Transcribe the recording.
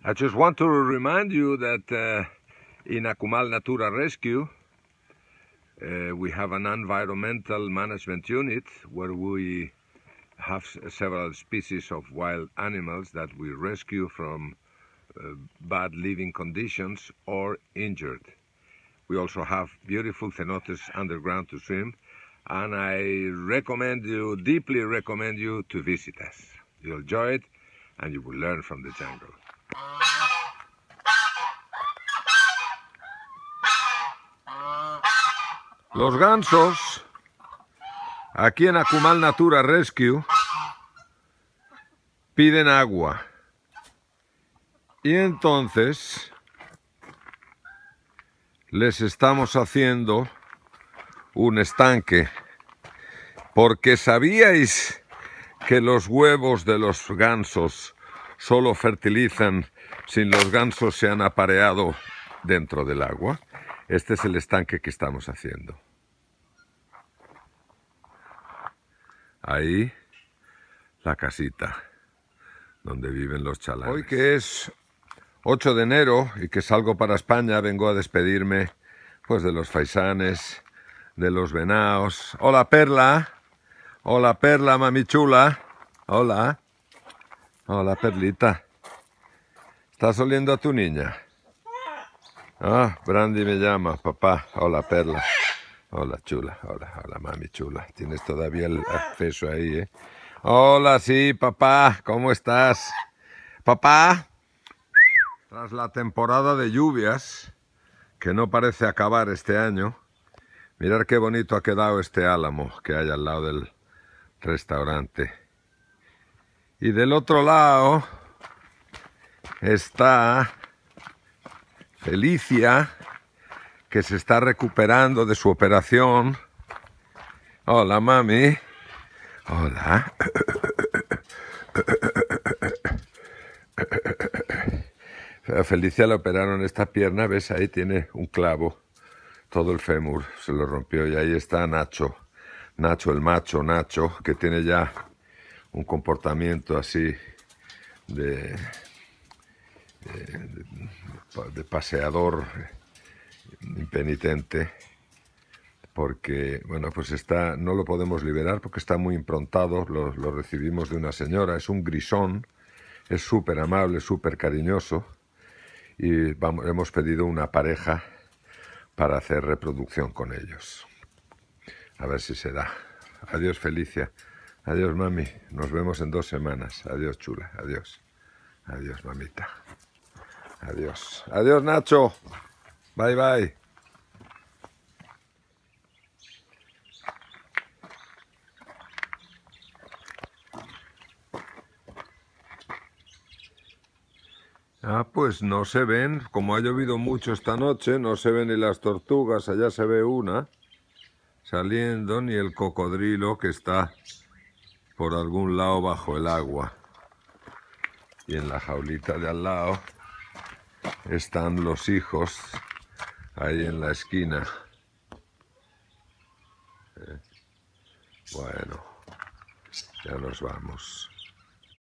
I just want to remind you that in Akumal Natura Rescue, we have an environmental management unit where we have several species of wild animals that we rescue from bad living conditions or injured. We also have beautiful cenotes underground to swim, and I deeply recommend you to visit us. You'll enjoy it and you will learn from the jungle. Los gansos, aquí en Akumal Natura Rescue, piden agua. Y entonces les estamos haciendo un estanque, porque ¿sabíais que los huevos de los gansos solo fertilizan si los gansos se han apareado dentro del agua? Este es el estanque que estamos haciendo. Ahí la casita donde viven los chalanes. Hoy que es 8 de enero y que salgo para España, vengo a despedirme pues de los faisanes, de los venaos. Hola Perla, mami chula. Hola, hola Perlita. ¿Estás oliendo a tu niña? Ah, Brandy me llama, papá. Hola Perla. Hola chula, hola mami chula. Tienes todavía el acceso ahí, ¿eh? Hola, sí, papá, ¿cómo estás? Papá. Tras la temporada de lluvias, que no parece acabar este año, mirad qué bonito ha quedado este álamo que hay al lado del restaurante. Y del otro lado está Felicia, que se está recuperando de su operación. Hola, mami. Hola. A Felicia le operaron esta pierna, ¿ves? Ahí tiene un clavo. Todo el fémur se lo rompió y ahí está Nacho. Nacho, el macho Nacho, que tiene ya un comportamiento así de paseador impenitente, porque, bueno, pues no lo podemos liberar porque está muy improntado, lo recibimos de una señora, es un grisón, es súper amable, súper cariñoso, y hemos pedido una pareja para hacer reproducción con ellos. A ver si se da. Adiós, Felicia. Adiós, mami. Nos vemos en 2 semanas. Adiós, chula. Adiós. Adiós, mamita. Adiós. Adiós, Nacho. Bye, bye. Ah, pues no se ven, como ha llovido mucho esta noche, no se ven ni las tortugas, allá se ve una saliendo, ni el cocodrilo que está por algún lado bajo el agua. Y en la jaulita de al lado están los hijos, ahí en la esquina. Bueno, ya nos vamos.